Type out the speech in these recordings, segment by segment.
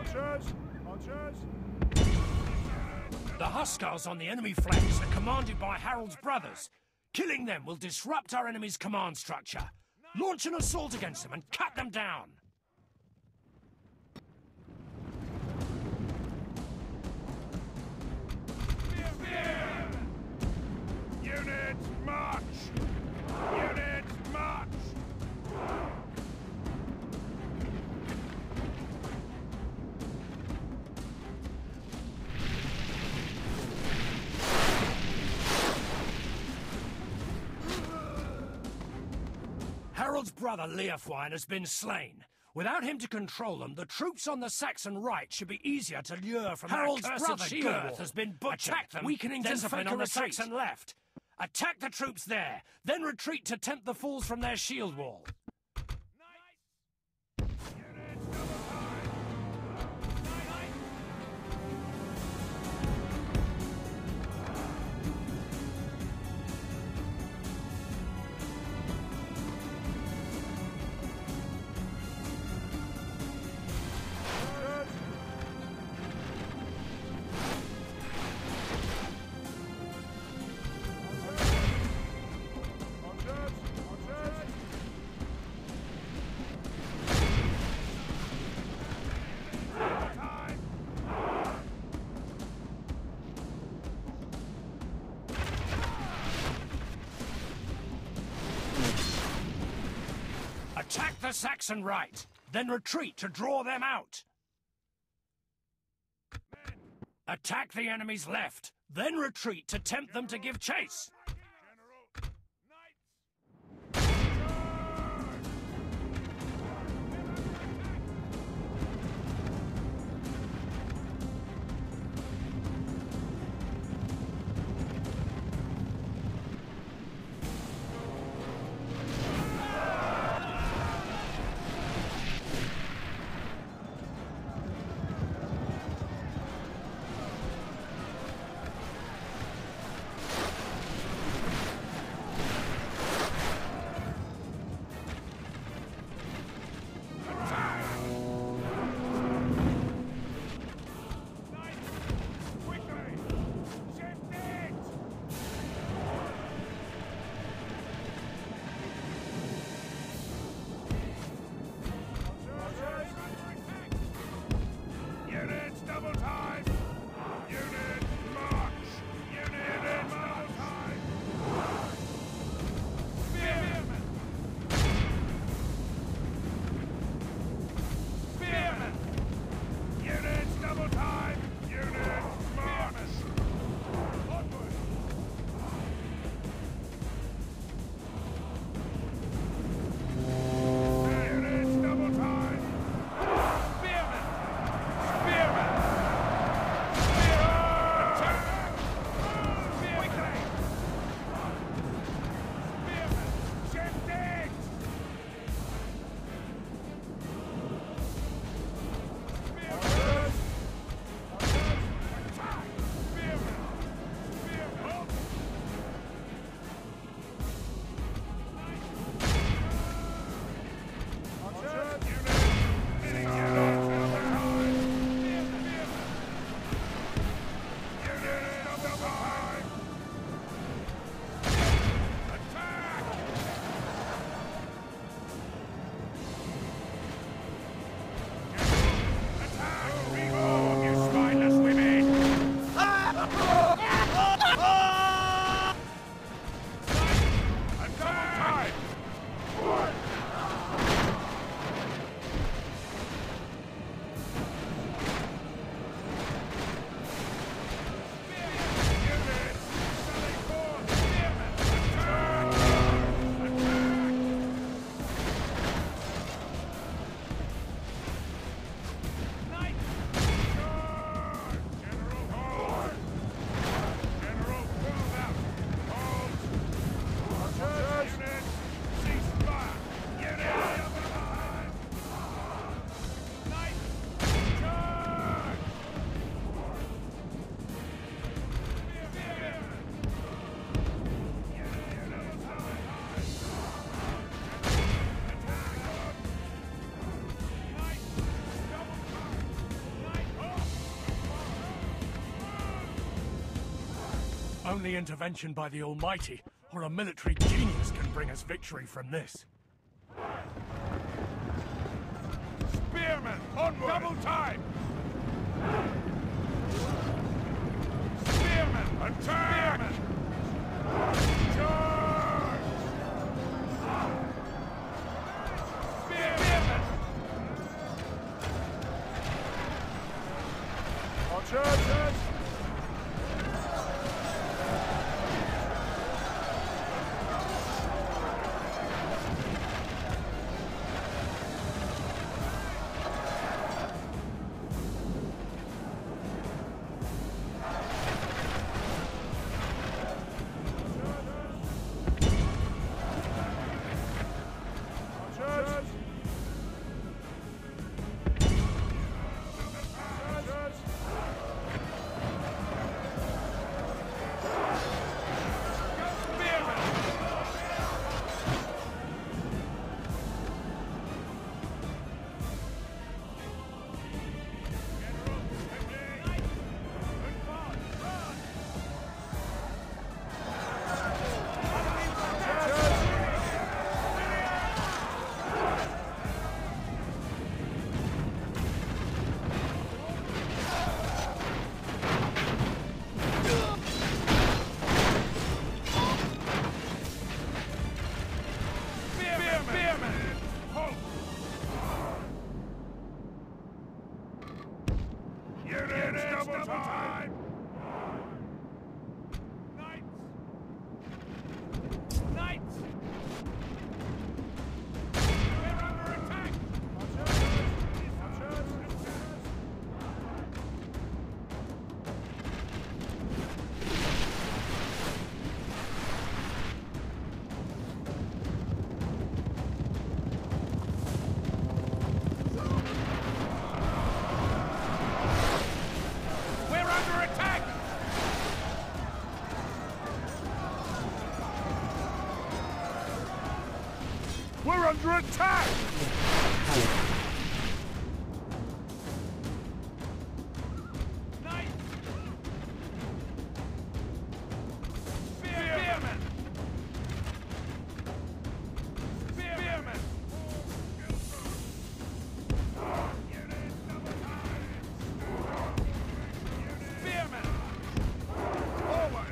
The Huscarls on the enemy flanks are commanded by Harold's brothers. Killing them will disrupt our enemy's command structure. Launch an assault against them and cut them down. Units, march! Units, march! Harold's brother Leofwine has been slain. Without him to control them, the troops on the Saxon right should be easier to lure from Harold's their brother cursed shield wall. Gurth has been butchered, Attack them, weakening then discipline fake on a the retreat. Saxon left. Attack the troops there, then retreat to tempt the fools from their shield wall. Attack the Saxon right, then retreat to draw them out. Attack the enemy's left, then retreat to tempt them to give chase. Only intervention by the Almighty or a military genius can bring us victory from this. Spearmen, onward! Double time! Spearmen, attack! Spearmen. Charge! Spearmen! Archers! We're under attack! Knights! Spearmen! Spearmen! Spearmen! Forward!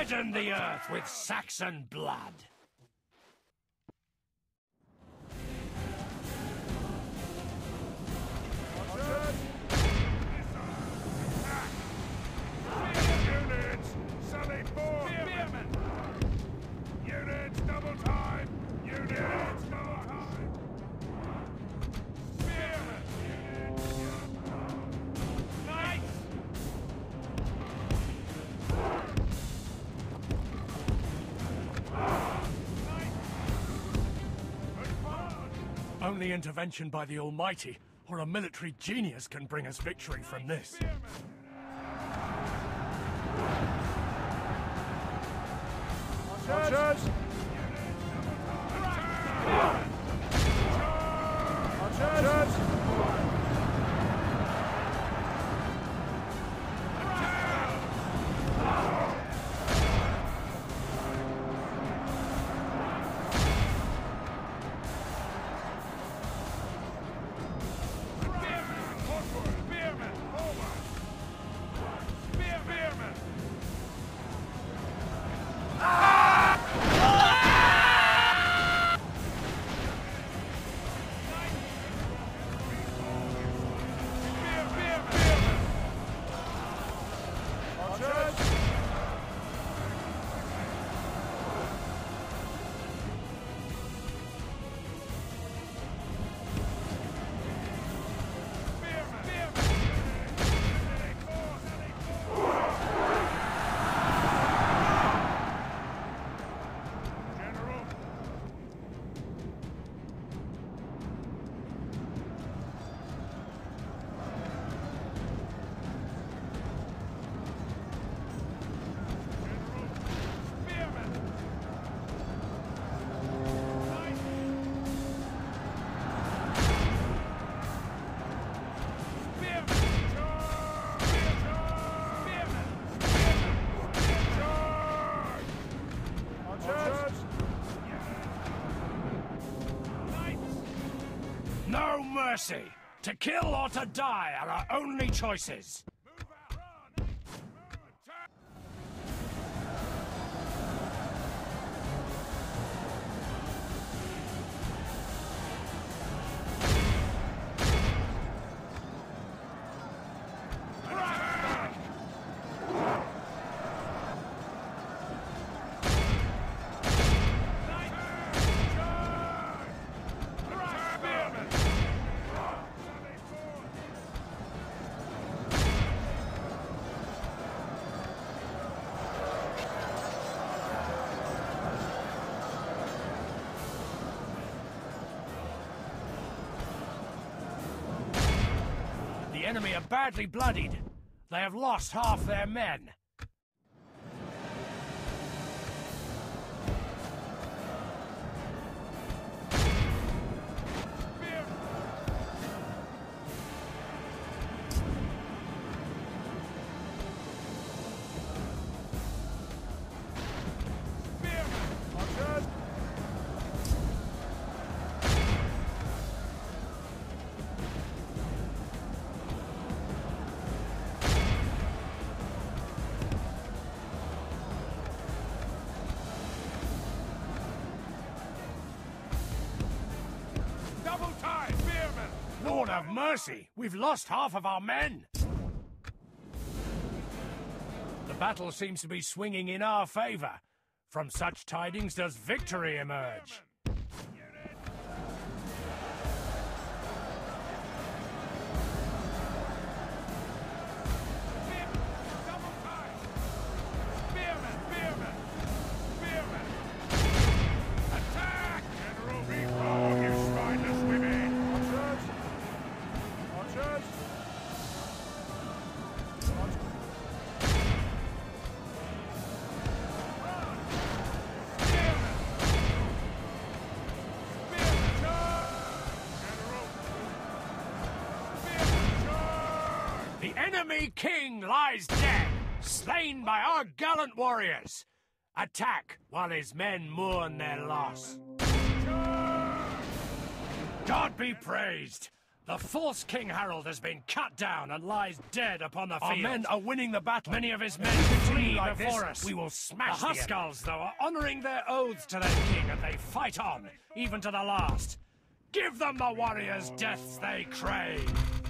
Redden the earth with Saxon blood. Units, sally forth! Spearmen! Units, double time! Units, double time! Spearmen! Knights! Only intervention by the Almighty or a military genius can bring us victory from this. Archers! Archers! No mercy! To kill or to die are our only choices. The enemy are badly bloodied. They have lost half their men. Lord have mercy! We've lost half of our men! The battle seems to be swinging in our favor. From such tidings does victory emerge. The enemy king lies dead, slain by our gallant warriors. Attack while his men mourn their loss. God be praised! The false King Harold has been cut down and lies dead upon the field. Our men are winning the battle. Many of his men flee like before us. We will smash the Huscarls, though, are honouring their oaths to their king, and they fight on, even to the last. Give them the warriors' deaths they crave.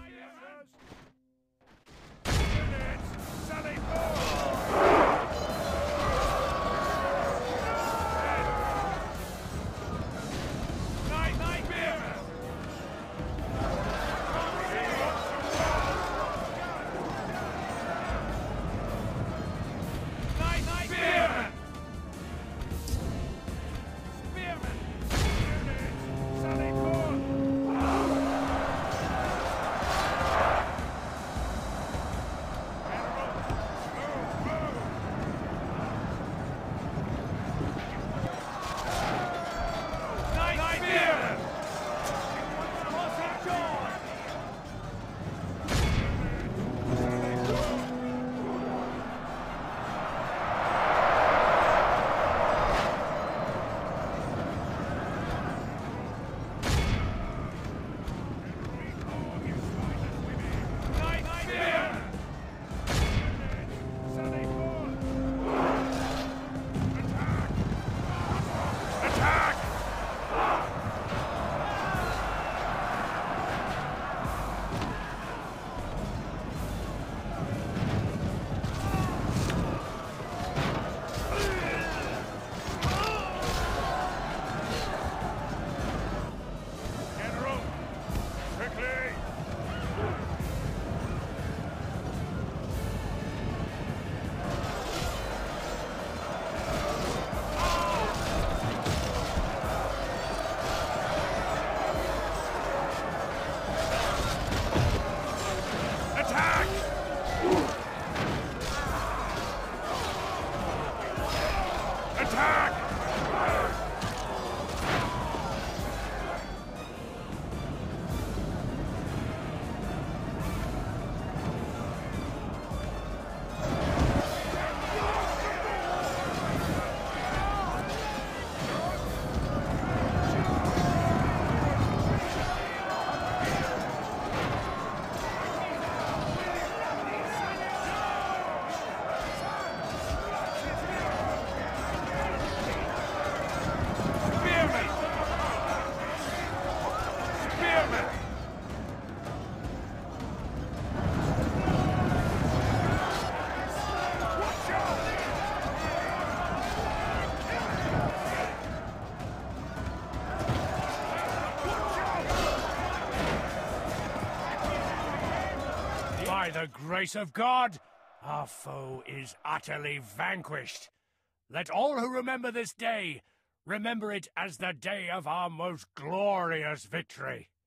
By the grace of God, our foe is utterly vanquished. Let all who remember this day remember it as the day of our most glorious victory.